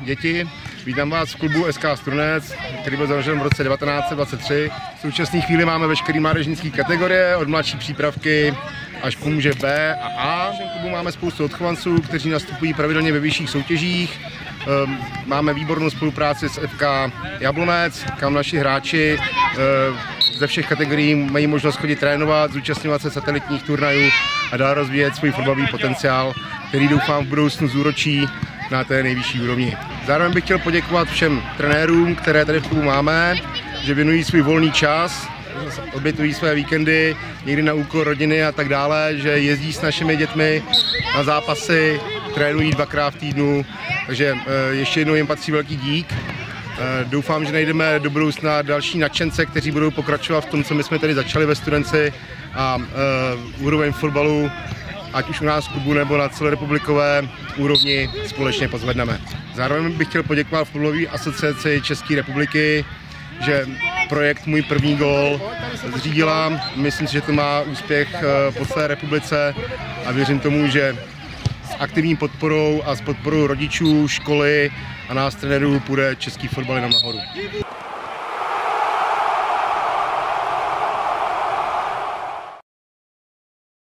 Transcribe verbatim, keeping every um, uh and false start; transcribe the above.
děti, vítám vás v klubu S K Strunec, který byl založen v roce devatenáct set dvacet tři. V současné chvíli máme veškeré mládežnické kategorie, od mladší přípravky až po muže B a A. V našem klubu máme spoustu odchovanců, kteří nastupují pravidelně ve vyšších soutěžích. Máme výbornou spolupráci s F K Jablonec, kam naši hráči ze všech kategorií mají možnost chodit trénovat, zúčastňovat se satelitních turnajů a dál rozvíjet svůj fotbalový potenciál, který doufám v budoucnu zúročí na té nejvyšší úrovni. Zároveň bych chtěl poděkovat všem trenérům, které tady v klubu máme, že věnují svůj volný čas, obětují své víkendy, někdy na úkor rodiny a tak dále, že jezdí s našimi dětmi na zápasy, trénují dvakrát v týdnu, takže ještě jednou jim patří velký dík. Doufám, že najdeme do budoucna další nadšence, kteří budou pokračovat v tom, co my jsme tady začali ve Studenci a uh, úroveň fotbalu, ať už u nás v klubu nebo na celorepublikové úrovni, společně pozvedneme. Zároveň bych chtěl poděkovat Fotbalové asociaci České republiky, že projekt Můj první gól zřídila. Myslím si, že to má úspěch po celé republice a věřím tomu, že s aktivní podporou a s podporou rodičů, školy a nás trenérů půjde český fotbal jenom nahoru.